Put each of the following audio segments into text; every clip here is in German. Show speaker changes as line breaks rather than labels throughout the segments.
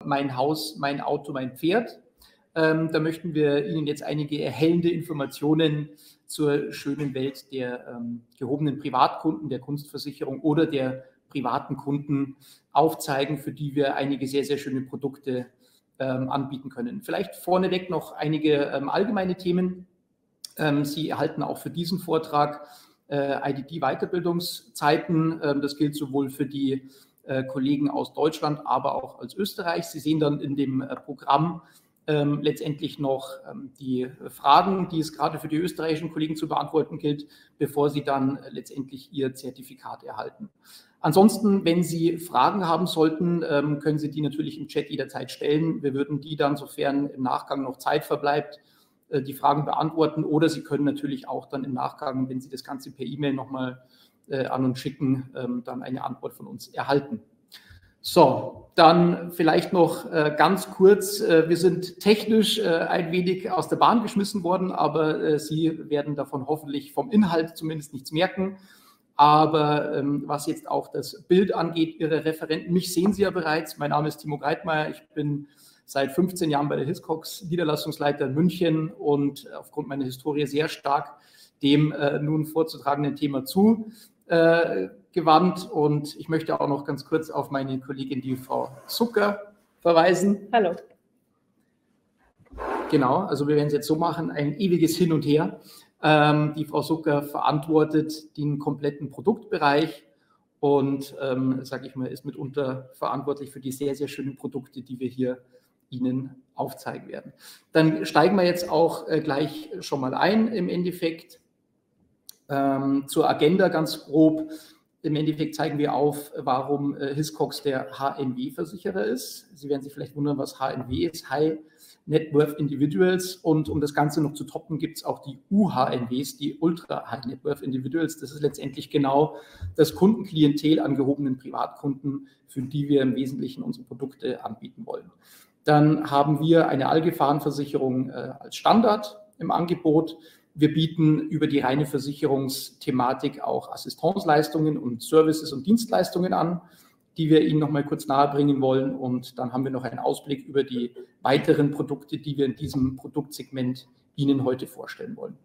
Mein Haus, mein Auto, mein Pferd. Da möchten wir Ihnen jetzt einige erhellende Informationen zur schönen Welt der gehobenen Privatkunden, der Kunstversicherung oder der privaten Kunden aufzeigen, für die wir einige sehr, sehr schöne Produkte anbieten können. Vielleicht vorneweg noch einige allgemeine Themen. Sie erhalten auch für diesen Vortrag IDD-Weiterbildungszeiten. Das gilt sowohl für die Kollegen aus Deutschland, aber auch aus Österreich. Sie sehen dann in dem Programm letztendlich noch die Fragen, die es gerade für die österreichischen Kollegen zu beantworten gilt, bevor sie dann letztendlich ihr Zertifikat erhalten. Ansonsten, wenn Sie Fragen haben sollten, können Sie die natürlich im Chat jederzeit stellen. Wir würden die dann, sofern im Nachgang noch Zeit verbleibt, die Fragen beantworten, oder Sie können natürlich auch dann im Nachgang, wenn Sie das Ganze per E-Mail nochmal an uns schicken, dann eine Antwort von uns erhalten. So, dann vielleicht noch ganz kurz, wir sind technisch ein wenig aus der Bahn geschmissen worden, aber Sie werden davon hoffentlich vom Inhalt zumindest nichts merken. Aber was jetzt auch das Bild angeht, Ihre Referenten, mich sehen Sie ja bereits, mein Name ist Timo Greitmeier, ich bin seit 15 Jahren bei der Hiscox Niederlassungsleiter in München und aufgrund meiner Historie sehr stark dem nun vorzutragenden Thema zugewandt. Und ich möchte auch noch ganz kurz auf meine Kollegin, die Frau Zucker, verweisen.
Hallo.
Genau, also wir werden es jetzt so machen, ein ewiges Hin und Her. Die Frau Zucker verantwortet den kompletten Produktbereich und, sage ich mal, ist mitunter verantwortlich für die sehr, sehr schönen Produkte, die wir hier Ihnen aufzeigen werden. Dann steigen wir jetzt auch gleich schon mal ein im Endeffekt. Zur Agenda ganz grob. Im Endeffekt zeigen wir auf, warum Hiscox der HNW-Versicherer ist. Sie werden sich vielleicht wundern, was HNW ist, High Net Worth Individuals. Und um das Ganze noch zu toppen, gibt es auch die UHNWs, die Ultra High Net Worth Individuals. Das ist letztendlich genau das Kundenklientel an gehobenen Privatkunden, für die wir im Wesentlichen unsere Produkte anbieten wollen. Dann haben wir eine Allgefahrenversicherung als Standard im Angebot. Wir bieten über die reine Versicherungsthematik auch Assistenzleistungen und Services und Dienstleistungen an, die wir Ihnen noch mal kurz nahebringen wollen. Und dann haben wir noch einen Ausblick über die weiteren Produkte, die wir in diesem Produktsegment Ihnen heute vorstellen wollen.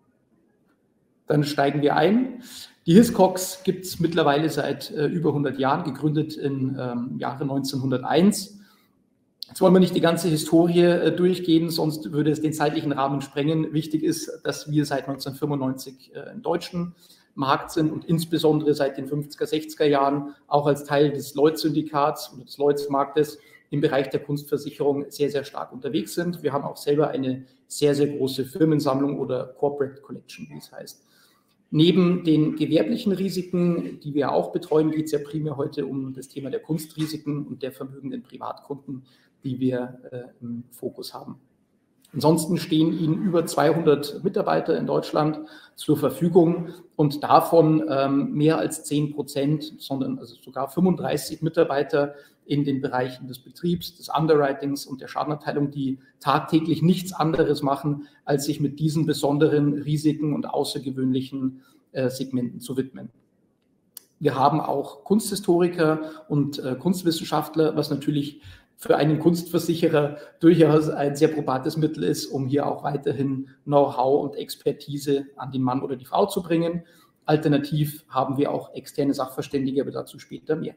Dann steigen wir ein. Die Hiscox gibt es mittlerweile seit über 100 Jahren, gegründet im Jahre 1901. Jetzt wollen wir nicht die ganze Historie durchgehen, sonst würde es den zeitlichen Rahmen sprengen. Wichtig ist, dass wir seit 1995 im deutschen Markt sind und insbesondere seit den 50er, 60er Jahren auch als Teil des Lloyd's-Syndikats oder des Lloyd's-Marktes im Bereich der Kunstversicherung sehr, sehr stark unterwegs sind. Wir haben auch selber eine sehr, sehr große Firmensammlung oder Corporate Collection, wie es heißt. Neben den gewerblichen Risiken, die wir auch betreuen, geht es ja primär heute um das Thema der Kunstrisiken und der vermögenden Privatkunden, die wir im Fokus haben. Ansonsten stehen Ihnen über 200 Mitarbeiter in Deutschland zur Verfügung und davon mehr als 10%, sondern also sogar 35 Mitarbeiter in den Bereichen des Betriebs, des Underwritings und der Schadenabteilung, die tagtäglich nichts anderes machen, als sich mit diesen besonderen Risiken und außergewöhnlichen Segmenten zu widmen. Wir haben auch Kunsthistoriker und Kunstwissenschaftler, was natürlich für einen Kunstversicherer durchaus ein sehr probates Mittel ist, um hier auch weiterhin Know-how und Expertise an den Mann oder die Frau zu bringen. Alternativ haben wir auch externe Sachverständige, aber dazu später mehr.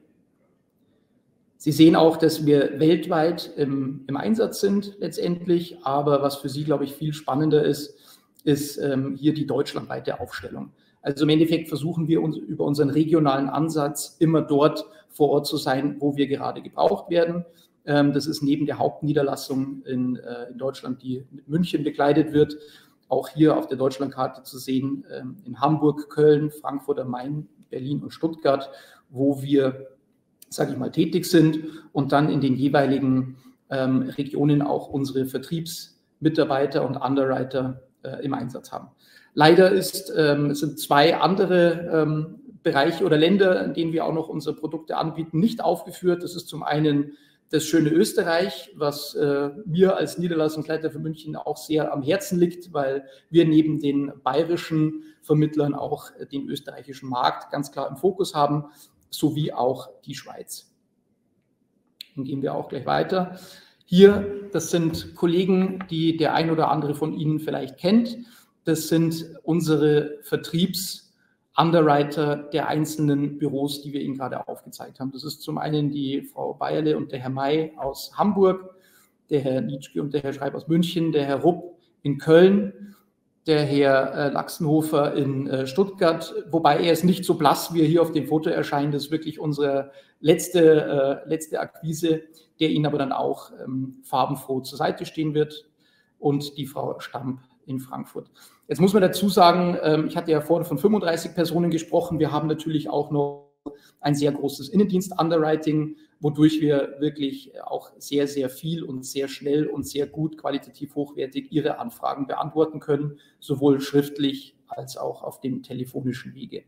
Sie sehen auch, dass wir weltweit im Einsatz sind letztendlich, aber was für Sie, glaube ich, viel spannender ist, ist hier die deutschlandweite Aufstellung. Also im Endeffekt versuchen wir uns über unseren regionalen Ansatz immer dort vor Ort zu sein, wo wir gerade gebraucht werden. Das ist neben der Hauptniederlassung in Deutschland, die mit München bekleidet wird, auch hier auf der Deutschlandkarte zu sehen, in Hamburg, Köln, Frankfurt am Main, Berlin und Stuttgart, wo wir, sage ich mal, tätig sind und dann in den jeweiligen Regionen auch unsere Vertriebsmitarbeiter und Underwriter im Einsatz haben. Leider sind zwei andere Bereiche oder Länder, in denen wir auch noch unsere Produkte anbieten, nicht aufgeführt. Das ist zum einen das schöne Österreich, was mir als Niederlassungsleiter für München auch sehr am Herzen liegt, weil wir neben den bayerischen Vermittlern auch den österreichischen Markt ganz klar im Fokus haben, sowie auch die Schweiz. Dann gehen wir auch gleich weiter. Hier, das sind Kollegen, die der ein oder andere von Ihnen vielleicht kennt. Das sind unsere Vertriebs-Underwriter der einzelnen Büros, die wir Ihnen gerade aufgezeigt haben. Das ist zum einen die Frau Bayerle und der Herr May aus Hamburg, der Herr Nitschke und der Herr Schreib aus München, der Herr Rupp in Köln, der Herr Laxenhofer in Stuttgart, wobei er ist nicht so blass, wie er hier auf dem Foto erscheint. Das ist wirklich unsere letzte Akquise, der Ihnen aber dann auch farbenfroh zur Seite stehen wird, und die Frau Stamp in Frankfurt. Jetzt muss man dazu sagen, ich hatte ja vorhin von 35 Personen gesprochen. Wir haben natürlich auch noch ein sehr großes Innendienst-Underwriting, wodurch wir wirklich auch sehr, sehr viel und sehr schnell und sehr gut qualitativ hochwertig Ihre Anfragen beantworten können, sowohl schriftlich als auch auf dem telefonischen Wege.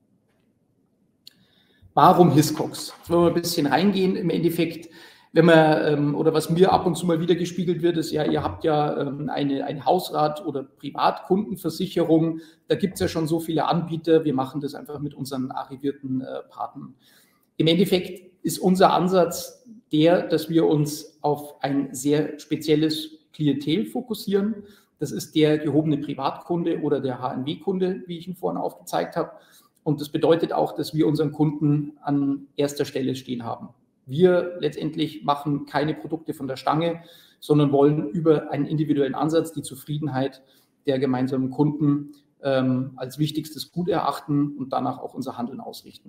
Warum Hiscox? Jetzt wollen wir ein bisschen reingehen. Im Endeffekt, wenn man, oder was mir ab und zu mal wieder gespiegelt wird, ist ja, ihr habt ja eine Hausrat- oder Privatkundenversicherung. Da gibt es ja schon so viele Anbieter. Wir machen das einfach mit unseren arrivierten Partnern. Im Endeffekt ist unser Ansatz der, dass wir uns auf ein sehr spezielles Klientel fokussieren. Das ist der gehobene Privatkunde oder der HNW-Kunde, wie ich ihn vorhin aufgezeigt habe. Und das bedeutet auch, dass wir unseren Kunden an erster Stelle stehen haben. Wir letztendlich machen keine Produkte von der Stange, sondern wollen über einen individuellen Ansatz die Zufriedenheit der gemeinsamen Kunden als wichtigstes Gut erachten und danach auch unser Handeln ausrichten.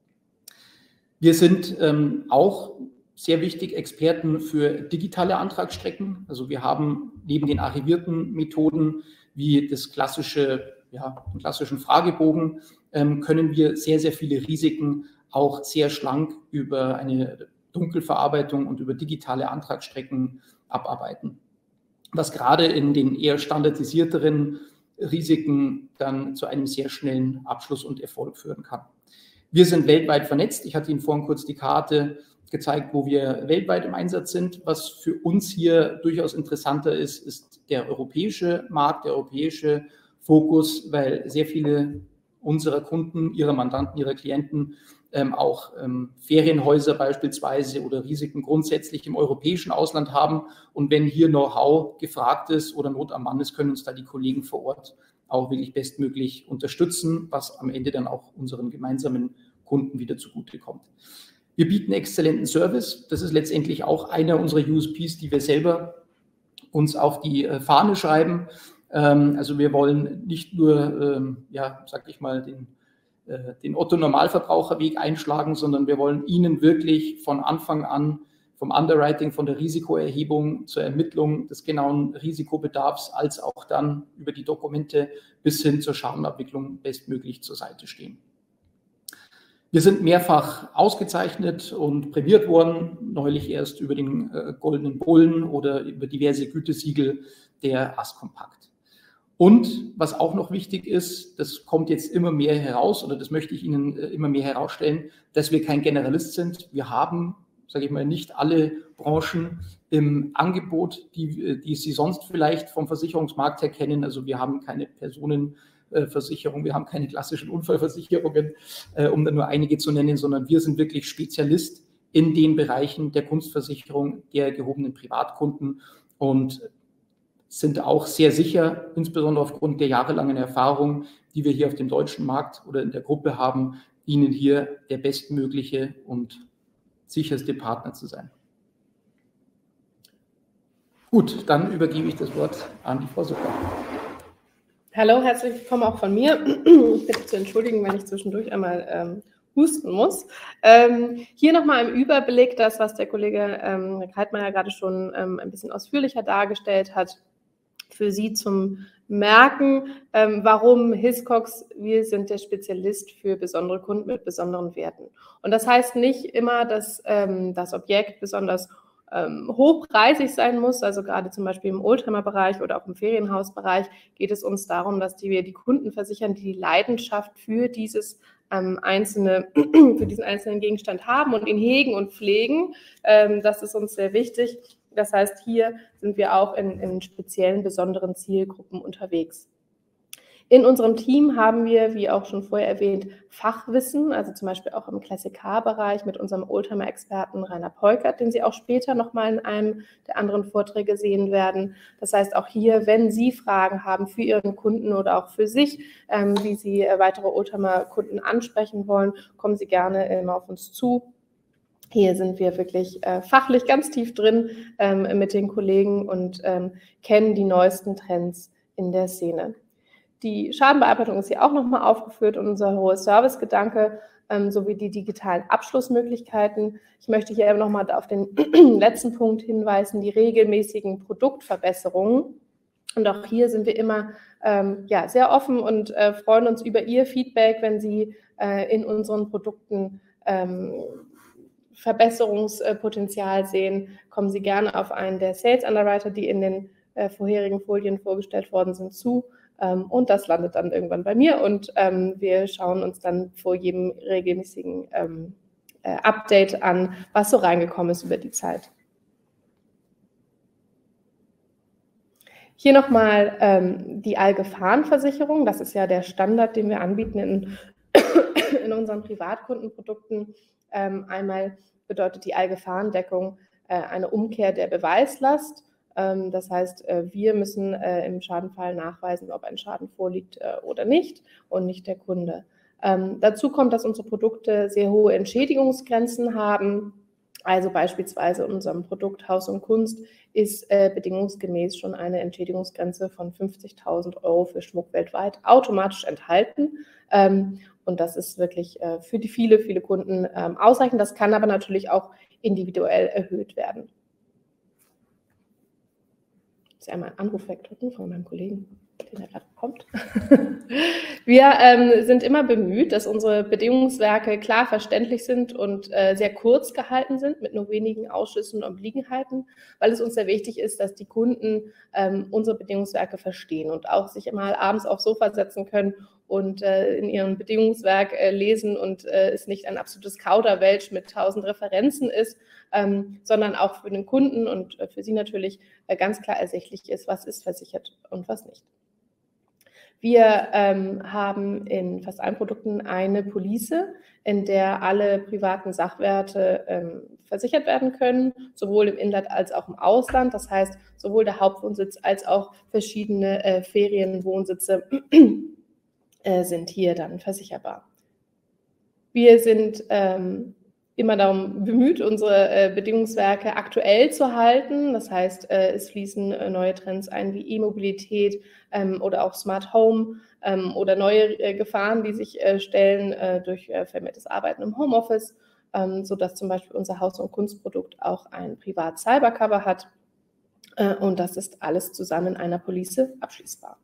Wir sind auch sehr wichtig Experten für digitale Antragsstrecken. Also wir haben neben den arrivierten Methoden wie das klassische, den klassischen Fragebogen, können wir sehr, sehr viele Risiken auch sehr schlank über eine Dunkelverarbeitung und über digitale Antragsstrecken abarbeiten, was gerade in den eher standardisierteren Risiken dann zu einem sehr schnellen Abschluss und Erfolg führen kann. Wir sind weltweit vernetzt. Ich hatte Ihnen vorhin kurz die Karte gezeigt, wo wir weltweit im Einsatz sind. Was für uns hier durchaus interessanter ist, ist der europäische Markt, der europäische Fokus, weil sehr viele unserer Kunden, ihrer Mandanten, ihrer Klienten auch Ferienhäuser beispielsweise oder Risiken grundsätzlich im europäischen Ausland haben. Und wenn hier Know-how gefragt ist oder Not am Mann ist, können uns da die Kollegen vor Ort auch wirklich bestmöglich unterstützen, was am Ende dann auch unseren gemeinsamen Kunden wieder zugutekommt. Wir bieten exzellenten Service. Das ist letztendlich auch einer unserer USPs, die wir selber uns auf die Fahne schreiben. Also wir wollen nicht nur, sag ich mal, den Otto-Normalverbraucherweg einschlagen, sondern wir wollen Ihnen wirklich von Anfang an vom Underwriting, von der Risikoerhebung zur Ermittlung des genauen Risikobedarfs als auch dann über die Dokumente bis hin zur Schadenabwicklung bestmöglich zur Seite stehen. Wir sind mehrfach ausgezeichnet und prämiert worden, neulich erst über den Goldenen Bullen oder über diverse Gütesiegel der ASCompact. Und was auch noch wichtig ist, das kommt jetzt immer mehr heraus, oder das möchte ich Ihnen immer mehr herausstellen, dass wir kein Generalist sind. Wir haben, sage ich mal, nicht alle Branchen im Angebot, die Sie sonst vielleicht vom Versicherungsmarkt her kennen. Also wir haben keine Personenversicherung, wir haben keine klassischen Unfallversicherungen, um da nur einige zu nennen, sondern wir sind wirklich Spezialist in den Bereichen der Kunstversicherung, der gehobenen Privatkunden und sind auch sehr sicher, insbesondere aufgrund der jahrelangen Erfahrung, die wir hier auf dem deutschen Markt oder in der Gruppe haben, Ihnen hier der bestmögliche und sicherste Partner zu sein. Gut, dann übergebe ich das Wort an die Frau Sucker.
Hallo, herzlich willkommen auch von mir. Bitte zu entschuldigen, wenn ich zwischendurch einmal husten muss. Hier nochmal im Überblick das, was der Kollege Herr Kreitmeier gerade schon ein bisschen ausführlicher dargestellt hat, für Sie zum Merken, warum Hiscox, wir sind der Spezialist für besondere Kunden mit besonderen Werten. Und das heißt nicht immer, dass das Objekt besonders hochpreisig sein muss, also gerade zum Beispiel im Oldtimer-Bereich oder auch im Ferienhausbereich geht es uns darum, dass wir die Kunden versichern, die die Leidenschaft für diesen einzelnen Gegenstand haben und ihn hegen und pflegen. Das ist uns sehr wichtig. Das heißt, hier sind wir auch in speziellen, besonderen Zielgruppen unterwegs. In unserem Team haben wir, wie auch schon vorher erwähnt, Fachwissen, also zum Beispiel auch im Classic-Car-Bereich mit unserem Oldtimer-Experten Rainer Peukert, den Sie auch später nochmal in einem der anderen Vorträge sehen werden. Das heißt, auch hier, wenn Sie Fragen haben für Ihren Kunden oder auch für sich, wie Sie weitere Oldtimer-Kunden ansprechen wollen, kommen Sie gerne immer auf uns zu. Hier sind wir wirklich fachlich ganz tief drin mit den Kollegen und kennen die neuesten Trends in der Szene. Die Schadenbearbeitung ist hier auch nochmal aufgeführt und unser hoher Servicegedanke sowie die digitalen Abschlussmöglichkeiten. Ich möchte hier nochmal auf den letzten Punkt hinweisen, die regelmäßigen Produktverbesserungen. Und auch hier sind wir immer sehr offen und freuen uns über Ihr Feedback, wenn Sie in unseren Produkten Verbesserungspotenzial sehen, kommen Sie gerne auf einen der Sales Underwriter, die in den vorherigen Folien vorgestellt worden sind, zu. Und das landet dann irgendwann bei mir und wir schauen uns dann vor jedem regelmäßigen Update an, was so reingekommen ist über die Zeit. Hier nochmal die Allgefahrenversicherung. Das ist ja der Standard, den wir anbieten in unseren Privatkundenprodukten. Einmal bedeutet die Allgefahrendeckung eine Umkehr der Beweislast. Das heißt, wir müssen im Schadenfall nachweisen, ob ein Schaden vorliegt oder nicht und nicht der Kunde. Dazu kommt, dass unsere Produkte sehr hohe Entschädigungsgrenzen haben. Also beispielsweise in unserem Produkt Haus und Kunst ist bedingungsgemäß schon eine Entschädigungsgrenze von 50.000 € für Schmuck weltweit automatisch enthalten. Und das ist wirklich für die viele Kunden ausreichend. Das kann aber natürlich auch individuell erhöht werden. Ich muss einmal einen Anruf wegdrücken von meinem Kollegen, den er gerade bekommt. Wir sind immer bemüht, dass unsere Bedingungswerke klar verständlich sind und sehr kurz gehalten sind, mit nur wenigen Ausschüssen und Obliegenheiten, weil es uns sehr wichtig ist, dass die Kunden unsere Bedingungswerke verstehen und auch sich mal abends aufs Sofa setzen können und in ihrem Bedingungswerk lesen und es nicht ein absolutes Kauderwelsch mit 1000 Referenzen ist, sondern auch für den Kunden und für Sie natürlich ganz klar ersichtlich ist, was ist versichert und was nicht. Wir haben in fast allen Produkten eine Police, in der alle privaten Sachwerte versichert werden können, sowohl im Inland als auch im Ausland. Das heißt, sowohl der Hauptwohnsitz als auch verschiedene Ferienwohnsitze sind hier dann versicherbar. Wir sind immer darum bemüht, unsere Bedingungswerke aktuell zu halten. Das heißt, es fließen neue Trends ein wie E-Mobilität oder auch Smart Home oder neue Gefahren, die sich stellen durch vermehrtes Arbeiten im Homeoffice, sodass zum Beispiel unser Haus- und Kunstprodukt auch ein Privat-Cybercover hat. Und das ist alles zusammen in einer Police abschließbar.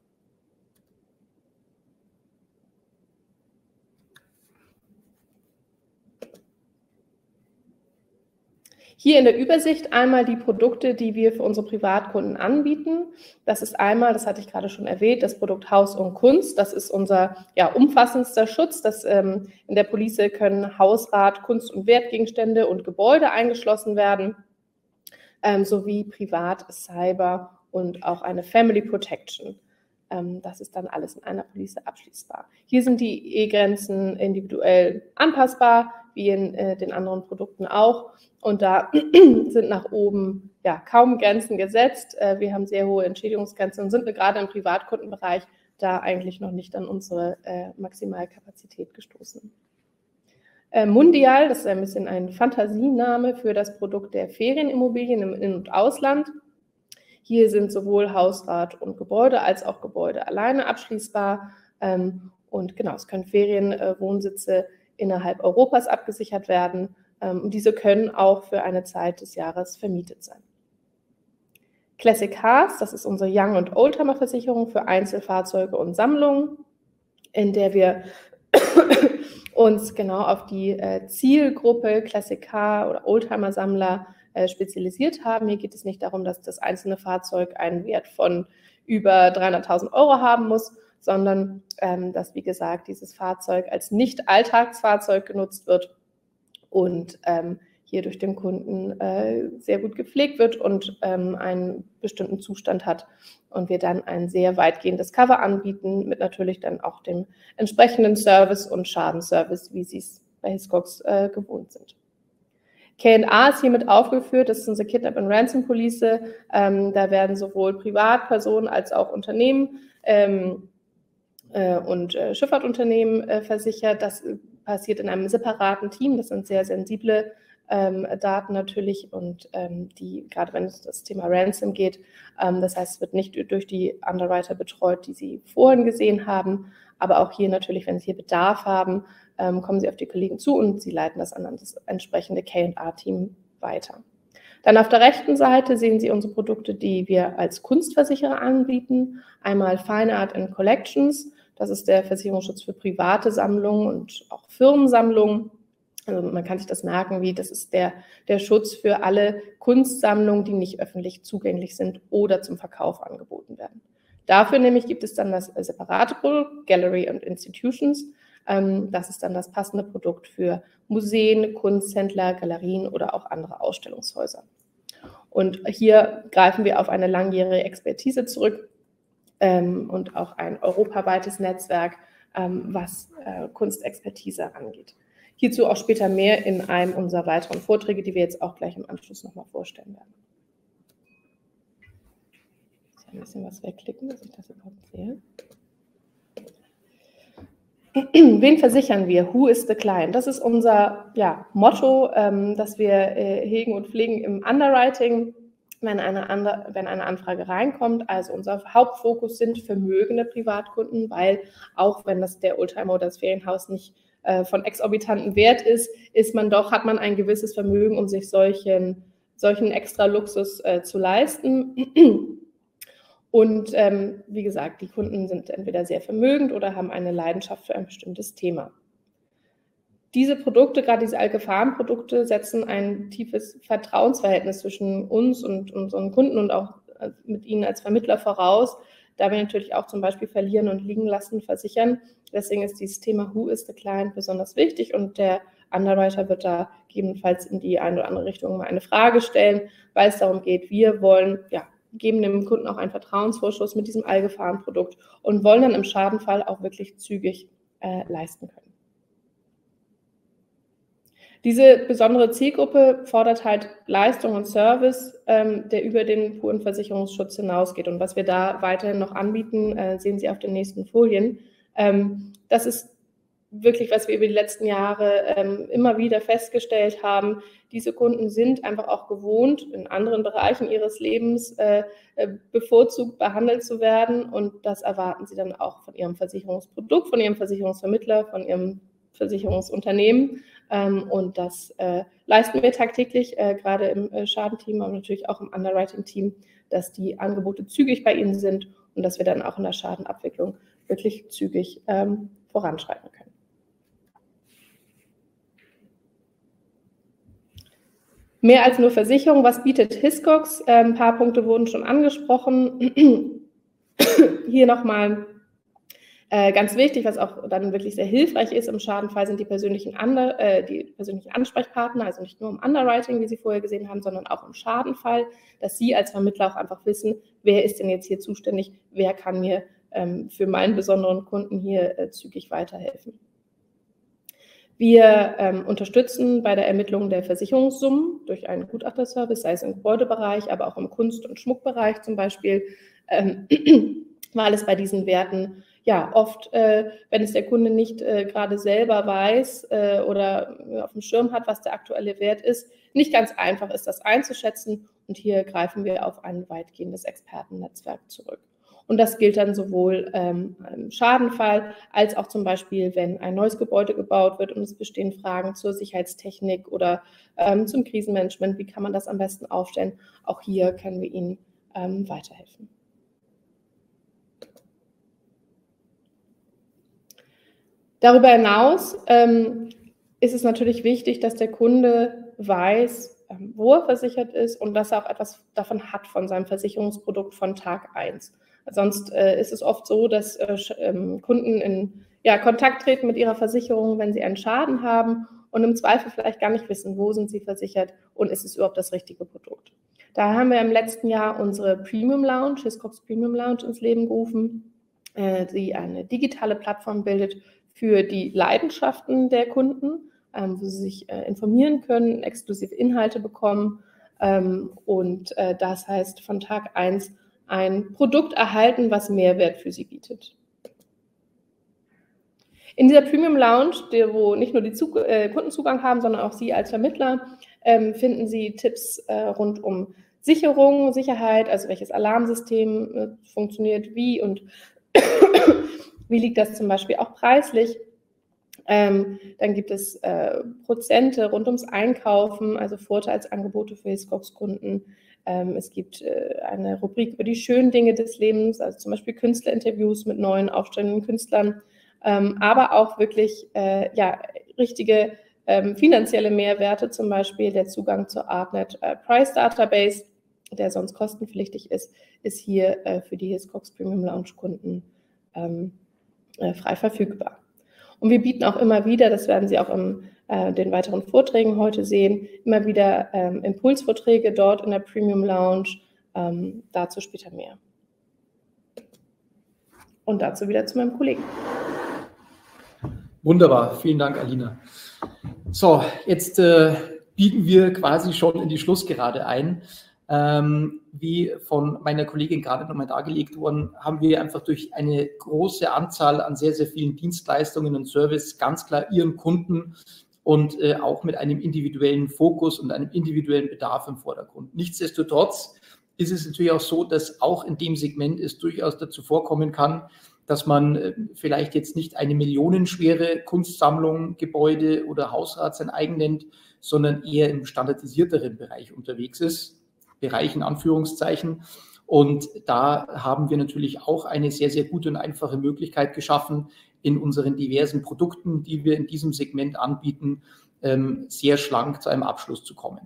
Hier in der Übersicht einmal die Produkte, die wir für unsere Privatkunden anbieten. Das ist einmal, das hatte ich gerade schon erwähnt, das Produkt Haus und Kunst. Das ist unser umfassendster Schutz. In der Police können Hausrat, Kunst- und Wertgegenstände und Gebäude eingeschlossen werden, sowie Privat, Cyber und auch eine Family Protection. Das ist dann alles in einer Police abschließbar. Hier sind die E-Grenzen individuell anpassbar, wie in den anderen Produkten auch. Und da sind nach oben kaum Grenzen gesetzt. Wir haben sehr hohe Entschädigungsgrenzen und sind gerade im Privatkundenbereich da eigentlich noch nicht an unsere Maximalkapazität gestoßen. Mundial, das ist ein bisschen ein Fantasiename für das Produkt der Ferienimmobilien im In- und Ausland. Hier sind sowohl Hausrat und Gebäude als auch Gebäude alleine abschließbar. Und genau, es können Ferienwohnsitze innerhalb Europas abgesichert werden. Und diese können auch für eine Zeit des Jahres vermietet sein. Classic Cars, das ist unsere Young- und Oldtimer-Versicherung für Einzelfahrzeuge und Sammlungen, in der wir uns genau auf die Zielgruppe Classic Car oder Oldtimer-Sammler spezialisiert haben. Hier geht es nicht darum, dass das einzelne Fahrzeug einen Wert von über 300.000 € haben muss, sondern dass, wie gesagt, dieses Fahrzeug als Nicht-Alltagsfahrzeug genutzt wird und hier durch den Kunden sehr gut gepflegt wird und einen bestimmten Zustand hat und wir dann ein sehr weitgehendes Cover anbieten mit natürlich dann auch dem entsprechenden Service und Schadenservice, wie Sie es bei Hiscox gewohnt sind. K&A ist hiermit aufgeführt, das ist unsere Kidnap and Ransom Police. Da werden sowohl Privatpersonen als auch Unternehmen und Schifffahrtunternehmen versichert. Das passiert in einem separaten Team, das sind sehr sensible Daten natürlich und die, gerade wenn es das Thema Ransom geht, das heißt, es wird nicht durch die Underwriter betreut, die Sie vorhin gesehen haben, aber auch hier natürlich, wenn Sie hier Bedarf haben, kommen Sie auf die Kollegen zu und Sie leiten das an das entsprechende K&A-Team weiter. Dann auf der rechten Seite sehen Sie unsere Produkte, die wir als Kunstversicherer anbieten. Einmal Fine Art and Collections, das ist der Versicherungsschutz für private Sammlungen und auch Firmensammlungen. Also man kann sich das merken, wie das ist der Schutz für alle Kunstsammlungen, die nicht öffentlich zugänglich sind oder zum Verkauf angeboten werden. Dafür nämlich gibt es dann das separate Produkt, Gallery and Institutions. Das ist dann das passende Produkt für Museen, Kunsthändler, Galerien oder auch andere Ausstellungshäuser. Und hier greifen wir auf eine langjährige Expertise zurück und auch ein europaweites Netzwerk, was Kunstexpertise angeht. Hierzu auch später mehr in einem unserer weiteren Vorträge, die wir jetzt auch gleich im Anschluss nochmal vorstellen werden. Ich muss ein bisschen was wegklicken, dass ich das überhaupt sehe. Wen versichern wir? Who is the client? Das ist unser Motto, das wir hegen und pflegen im Underwriting, wenn eine Anfrage reinkommt. Also unser Hauptfokus sind vermögende Privatkunden, weil auch wenn das der Oldtimer oder das Ferienhaus nicht von exorbitanten Wert ist, hat man ein gewisses Vermögen, um sich solchen extra Luxus zu leisten. Und wie gesagt, die Kunden sind entweder sehr vermögend oder haben eine Leidenschaft für ein bestimmtes Thema. Diese Produkte, gerade diese Al-Gefahren-Produkte, setzen ein tiefes Vertrauensverhältnis zwischen uns und unseren Kunden und auch mit ihnen als Vermittler voraus, da wir natürlich auch zum Beispiel verlieren und liegen lassen versichern. Deswegen ist dieses Thema Who is the Client besonders wichtig und der Underwriter wird da gegebenenfalls in die eine oder andere Richtung mal eine Frage stellen, weil es darum geht, wir wollen geben dem Kunden auch einen Vertrauensvorschuss mit diesem All-Gefahren-Produkt und wollen dann im Schadenfall auch wirklich zügig leisten können. Diese besondere Zielgruppe fordert halt Leistung und Service, der über den puren Versicherungsschutz hinausgeht. Und was wir da weiterhin noch anbieten, sehen Sie auf den nächsten Folien. Das ist wirklich, was wir über die letzten Jahre immer wieder festgestellt haben. Diese Kunden sind einfach auch gewohnt, in anderen Bereichen ihres Lebens bevorzugt behandelt zu werden. Und das erwarten sie dann auch von ihrem Versicherungsprodukt, von ihrem Versicherungsvermittler, von ihrem Versicherungsunternehmen. Und das leisten wir tagtäglich, gerade im Schadenteam, aber natürlich auch im Underwriting-Team, dass die Angebote zügig bei Ihnen sind und dass wir dann auch in der Schadenabwicklung wirklich zügig voranschreiten können. Mehr als nur Versicherung, was bietet Hiscox? Ein paar Punkte wurden schon angesprochen. Hier nochmal ganz wichtig, was auch dann wirklich sehr hilfreich ist im Schadenfall, sind die persönlichen Ansprechpartner, also nicht nur im Underwriting, wie Sie vorher gesehen haben, sondern auch im Schadenfall, dass Sie als Vermittler auch einfach wissen, wer ist denn jetzt hier zuständig, wer kann mir für meinen besonderen Kunden hier zügig weiterhelfen. Wir unterstützen bei der Ermittlung der Versicherungssummen durch einen Gutachterservice, sei es im Gebäudebereich, aber auch im Kunst- und Schmuckbereich zum Beispiel, weil es bei diesen Werten oft, wenn es der Kunde nicht gerade selber weiß oder auf dem Schirm hat, was der aktuelle Wert ist, nicht ganz einfach ist, das einzuschätzen. Und hier greifen wir auf ein weitgehendes Expertennetzwerk zurück. Und das gilt dann sowohl im Schadenfall als auch zum Beispiel, wenn ein neues Gebäude gebaut wird und es bestehen Fragen zur Sicherheitstechnik oder zum Krisenmanagement. Wie kann man das am besten aufstellen? Auch hier können wir Ihnen weiterhelfen. Darüber hinaus ist es natürlich wichtig, dass der Kunde weiß, wo er versichert ist und dass er auch etwas davon hat von seinem Versicherungsprodukt von Tag 1. Sonst ist es oft so, dass Kunden in Kontakt treten mit ihrer Versicherung, wenn sie einen Schaden haben und im Zweifel vielleicht gar nicht wissen, wo sind sie versichert und ist es überhaupt das richtige Produkt. Da haben wir im letzten Jahr unsere Premium Lounge, Hiscox Premium Lounge, ins Leben gerufen, die eine digitale Plattform bildet für die Leidenschaften der Kunden, wo sie sich informieren können, exklusive Inhalte bekommen und das heißt von Tag 1 ein Produkt erhalten, was Mehrwert für sie bietet. In dieser Premium Lounge, wo nicht nur die Kunden Zugang haben, sondern auch Sie als Vermittler, finden Sie Tipps rund um Sicherung, Sicherheit, also welches Alarmsystem funktioniert wie und wie liegt das zum Beispiel auch preislich. Dann gibt es Prozente rund ums Einkaufen, also Vorteilsangebote für Hiscox-Kunden. Es gibt eine Rubrik über die schönen Dinge des Lebens, also zum Beispiel Künstlerinterviews mit neuen aufstrebenden Künstlern, aber auch wirklich richtige finanzielle Mehrwerte, zum Beispiel der Zugang zur Artnet Price Database, der sonst kostenpflichtig ist hier für die Hiscox Premium Lounge Kunden frei verfügbar. Und wir bieten auch immer wieder, das werden Sie auch in den weiteren Vorträgen heute sehen, immer wieder Impulsvorträge dort in der Premium Lounge, dazu später mehr. Und dazu wieder zu meinem Kollegen.
Wunderbar, vielen Dank, Alina. So, jetzt biegen wir quasi schon in die Schlussgerade ein. Wie von meiner Kollegin gerade nochmal dargelegt worden, haben wir einfach durch eine große Anzahl an sehr, sehr vielen Dienstleistungen und Service ganz klar Ihren Kunden und auch mit einem individuellen Fokus und einem individuellen Bedarf im Vordergrund. Nichtsdestotrotz ist es natürlich auch so, dass auch in dem Segment es durchaus dazu vorkommen kann, dass man vielleicht jetzt nicht eine millionenschwere Kunstsammlung, Gebäude oder Hausrat sein eigen nennt, sondern eher im standardisierteren Bereich unterwegs ist. Bereich in Anführungszeichen. Und da haben wir natürlich auch eine sehr, sehr gute und einfache Möglichkeit geschaffen, in unseren diversen Produkten, die wir in diesem Segment anbieten, sehr schlank zu einem Abschluss zu kommen.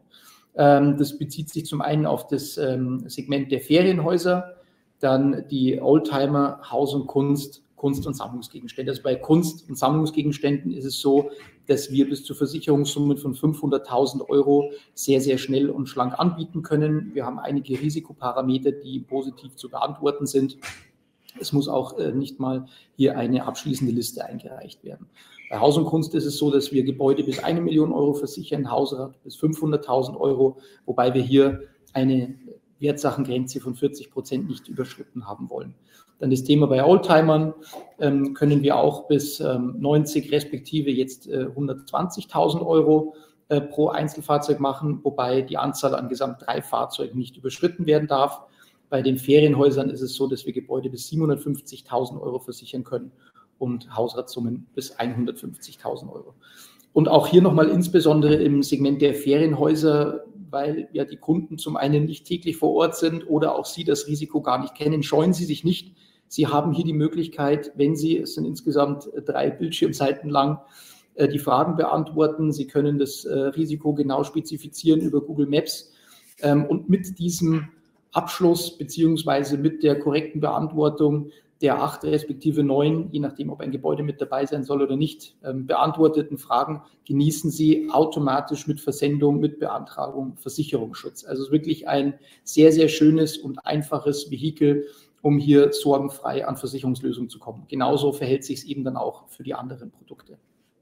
Das bezieht sich zum einen auf das Segment der Ferienhäuser, dann die Oldtimer, Haus und Kunst, Kunst- und Sammlungsgegenstände. Also bei Kunst- und Sammlungsgegenständen ist es so, dass wir bis zu Versicherungssummen von 500.000 € sehr, sehr schnell und schlank anbieten können. Wir haben einige Risikoparameter, die positiv zu beantworten sind. Es muss auch nicht mal hier eine abschließende Liste eingereicht werden. Bei Haus und Kunst ist es so, dass wir Gebäude bis 1 Million € versichern, Hausrat bis 500.000 €, wobei wir hier eine Wertsachengrenze von 40% nicht überschritten haben wollen. Dann das Thema bei Oldtimern können wir auch bis 90 respektive jetzt 120.000 € pro Einzelfahrzeug machen, wobei die Anzahl an gesamt 3 Fahrzeugen nicht überschritten werden darf. Bei den Ferienhäusern ist es so, dass wir Gebäude bis 750.000 € versichern können und Hausratsummen bis 150.000 €. Und auch hier nochmal insbesondere im Segment der Ferienhäuser, weil ja die Kunden zum einen nicht täglich vor Ort sind oder auch Sie das Risiko gar nicht kennen, scheuen Sie sich nicht. Sie haben hier die Möglichkeit, wenn Sie, es sind insgesamt 3 Bildschirmseiten lang, die Fragen beantworten. Sie können das Risiko genau spezifizieren über Google Maps und mit diesem Abschluss beziehungsweise mit der korrekten Beantwortung der 8 respektive 9, je nachdem, ob ein Gebäude mit dabei sein soll oder nicht, beantworteten Fragen, genießen Sie automatisch mit Versendung, mit Beantragung Versicherungsschutz. Also wirklich ein sehr, sehr schönes und einfaches Vehikel, um hier sorgenfrei an Versicherungslösungen zu kommen. Genauso verhält sich es eben dann auch für die anderen Produkte.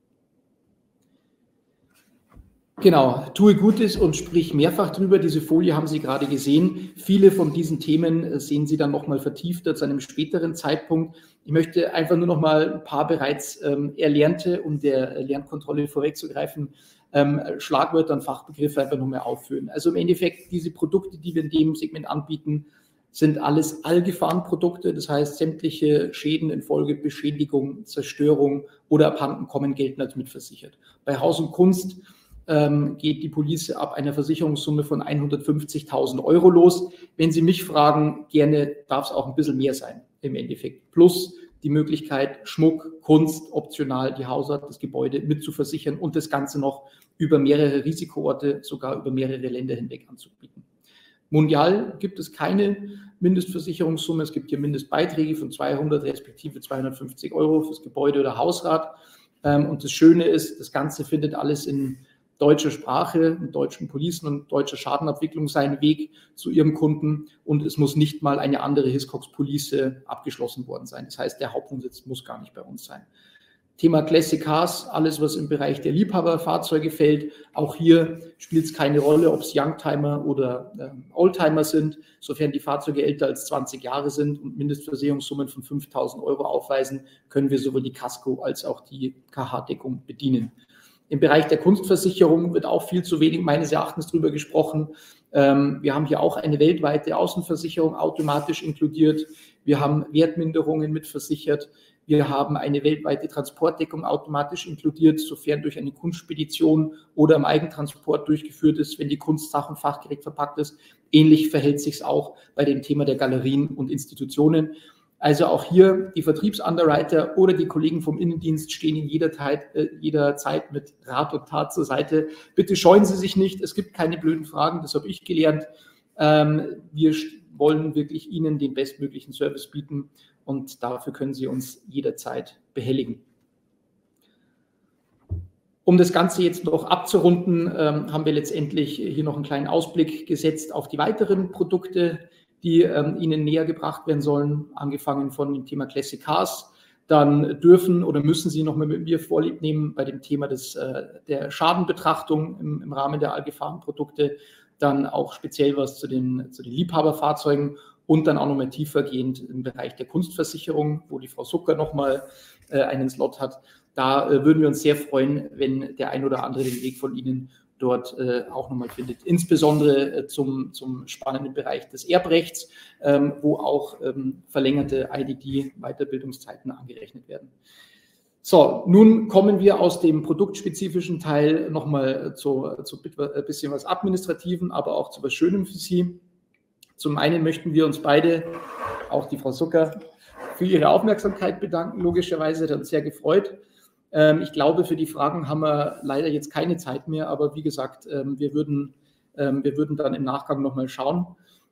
Genau, tue Gutes und sprich mehrfach drüber. Diese Folie haben Sie gerade gesehen. Viele von diesen Themen sehen Sie dann nochmal vertiefter zu einem späteren Zeitpunkt. Ich möchte einfach nur noch mal ein paar bereits erlernte, um der Lernkontrolle vorwegzugreifen, Schlagwörter und Fachbegriffe einfach nochmal aufführen. Also im Endeffekt, diese Produkte, die wir in dem Segment anbieten, sind alles Allgefahrenprodukte. Das heißt, sämtliche Schäden infolge Beschädigung, Zerstörung oder Abhandenkommen gelten als mitversichert. Bei Haus und Kunst geht die Police ab einer Versicherungssumme von 150.000 € los. Wenn Sie mich fragen, gerne darf es auch ein bisschen mehr sein im Endeffekt. Plus die Möglichkeit, Schmuck, Kunst, optional die Hausrat, das Gebäude mitzuversichern und das Ganze noch über mehrere Risikoorte, sogar über mehrere Länder hinweg anzubieten. Mundial gibt es keine Mindestversicherungssumme. Es gibt hier Mindestbeiträge von 200 respektive 250 € fürs Gebäude oder Hausrat. Und das Schöne ist, das Ganze findet alles in deutscher Sprache, mit deutschen Policen und deutscher Schadenabwicklung seinen Weg zu Ihrem Kunden und es muss nicht mal eine andere Hiscox-Police abgeschlossen worden sein. Das heißt, der Hauptwohnsitz muss gar nicht bei uns sein. Thema Classic Cars, alles was im Bereich der Liebhaberfahrzeuge fällt, auch hier spielt es keine Rolle, ob es Youngtimer oder Oldtimer sind, sofern die Fahrzeuge älter als 20 Jahre sind und Mindestversicherungssummen von 5.000 € aufweisen, können wir sowohl die Kasko als auch die KH-Deckung bedienen. Im Bereich der Kunstversicherung wird auch viel zu wenig meines Erachtens drüber gesprochen. Wir haben hier auch eine weltweite Außenversicherung automatisch inkludiert. Wir haben Wertminderungen mitversichert. Wir haben eine weltweite Transportdeckung automatisch inkludiert, sofern durch eine Kunstspedition oder im Eigentransport durchgeführt ist, wenn die Kunst sach- und fachgerecht verpackt ist. Ähnlich verhält sich es auch bei dem Thema der Galerien und Institutionen. Also auch hier die Vertriebsunderwriter oder die Kollegen vom Innendienst stehen Ihnen jederzeit mit Rat und Tat zur Seite. Bitte scheuen Sie sich nicht, es gibt keine blöden Fragen, das habe ich gelernt. Wir wollen wirklich Ihnen den bestmöglichen Service bieten und dafür können Sie uns jederzeit behelligen. Um das Ganze jetzt noch abzurunden, haben wir letztendlich hier noch einen kleinen Ausblick gesetzt auf die weiteren Produkte, die Ihnen näher gebracht werden sollen, angefangen von dem Thema Classic Cars. Dann dürfen oder müssen Sie noch mal mit mir Vorlieb nehmen bei dem Thema der Schadenbetrachtung im Rahmen der Allgefahrenprodukte, dann auch speziell was zu den Liebhaberfahrzeugen und dann auch noch mal tiefergehend im Bereich der Kunstversicherung, wo die Frau Sucker noch mal einen Slot hat. Da würden wir uns sehr freuen, wenn der ein oder andere den Weg von Ihnen dort auch nochmal findet, insbesondere zum spannenden Bereich des Erbrechts, wo auch verlängerte IDD-Weiterbildungszeiten angerechnet werden. So, nun kommen wir aus dem produktspezifischen Teil nochmal zu ein bisschen was Administrativen, aber auch zu was Schönem für Sie. Zum einen möchten wir uns beide, auch die Frau Sucker, für Ihre Aufmerksamkeit bedanken, logischerweise, hat uns sehr gefreut. Ich glaube, für die Fragen haben wir leider jetzt keine Zeit mehr, aber wie gesagt, wir würden dann im Nachgang nochmal schauen.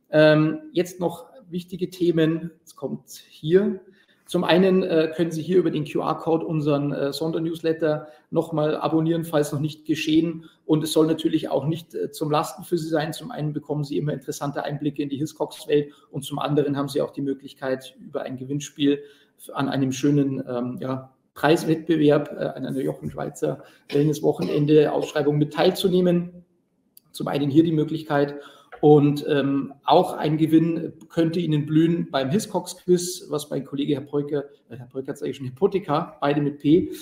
Jetzt noch wichtige Themen, es kommt hier. Zum einen können Sie hier über den QR-Code unseren Sondernewsletter nochmal abonnieren, falls noch nicht geschehen. Und es soll natürlich auch nicht zum Lasten für Sie sein. Zum einen bekommen Sie immer interessante Einblicke in die Hiscox-Welt und zum anderen haben Sie auch die Möglichkeit, über ein Gewinnspiel an einem schönen Preiswettbewerb an einer Jochen Schweizer Wellness-Wochenende Ausschreibung mit teilzunehmen. Zum einen hier die Möglichkeit und auch ein Gewinn könnte Ihnen blühen beim Hiscox-Quiz, was mein Kollege Herr Peukert sage ich schon, Hypotheka, beide mit P,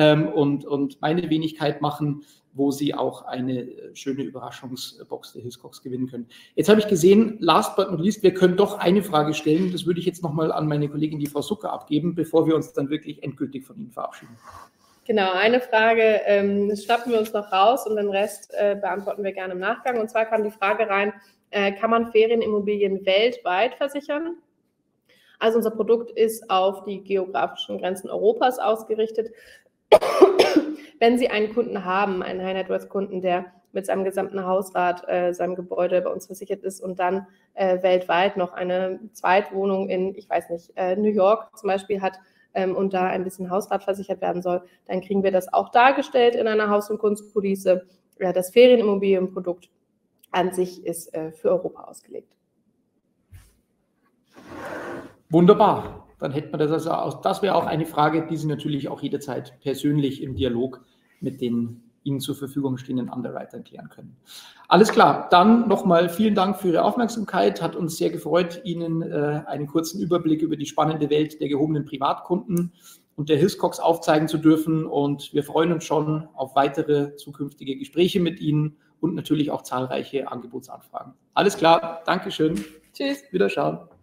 und meine Wenigkeit machen, wo Sie auch eine schöne Überraschungsbox der Hiscox gewinnen können. Jetzt habe ich gesehen, last but not least, wir können doch eine Frage stellen. Das würde ich jetzt nochmal an meine Kollegin, die Frau Sucker, abgeben, bevor wir uns dann wirklich endgültig von Ihnen verabschieden. Genau, eine Frage schnappen wir uns noch raus und den Rest beantworten wir gerne im Nachgang. Und zwar kam die Frage rein, kann man Ferienimmobilien weltweit versichern? Also unser Produkt ist auf die geografischen Grenzen Europas ausgerichtet. Wenn Sie einen Kunden haben, einen High-Net-Worth-Kunden, der mit seinem gesamten Hausrat, seinem Gebäude bei uns versichert ist und dann weltweit noch eine Zweitwohnung in, ich weiß nicht, New York zum Beispiel hat und da ein bisschen Hausrat versichert werden soll, dann kriegen wir das auch dargestellt in einer Haus- und Kunstpolice. Das Ferienimmobilienprodukt an sich ist für Europa ausgelegt. Wunderbar. Dann hätten wir das also, das wäre auch eine Frage, die Sie natürlich auch jederzeit persönlich im Dialog mit den Ihnen zur Verfügung stehenden Underwritern klären können. Alles klar, dann nochmal vielen Dank für Ihre Aufmerksamkeit. Hat uns sehr gefreut, Ihnen einen kurzen Überblick über die spannende Welt der gehobenen Privatkunden und der Hiscox aufzeigen zu dürfen. Und wir freuen uns schon auf weitere zukünftige Gespräche mit Ihnen und natürlich auch zahlreiche Angebotsanfragen. Alles klar, Dankeschön. Tschüss. Wiederschauen.